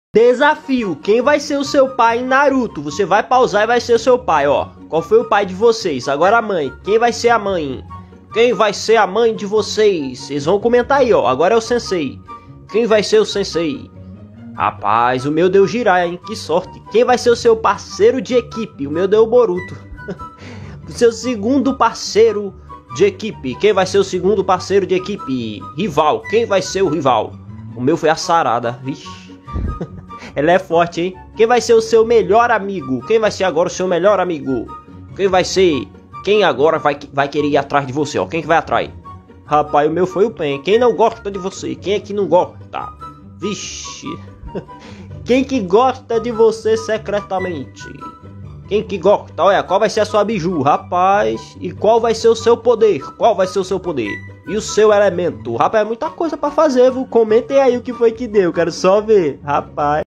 Desafio, quem vai ser o seu pai em Naruto? Você vai pausar e vai ser o seu pai, ó. Qual foi o pai de vocês? Agora a mãe. Quem vai ser a mãe? Quem vai ser a mãe de vocês? Vocês vão comentar aí, ó. Agora é o sensei. Quem vai ser o sensei? Rapaz, o meu deu Jiraiya, hein? Que sorte. Quem vai ser o seu parceiro de equipe? O meu deu Boruto. O seu segundo parceiro de equipe. Quem vai ser o segundo parceiro de equipe? Rival. Quem vai ser o rival? O meu foi a Sarada. Vixe. Ela é forte, hein? Quem vai ser o seu melhor amigo? Quem vai ser agora o seu melhor amigo? Quem vai ser? Quem agora vai querer ir atrás de você, ó? Quem que vai atrás? Rapaz, o meu foi o Pen. Quem não gosta de você? Quem é que não gosta? Vixe. Quem que gosta de você secretamente? Quem que gosta? Olha, qual vai ser a sua biju, rapaz? E qual vai ser o seu poder? Qual vai ser o seu poder? E o seu elemento? Rapaz, é muita coisa pra fazer, viu? Comentem aí o que foi que deu. Quero só ver, rapaz.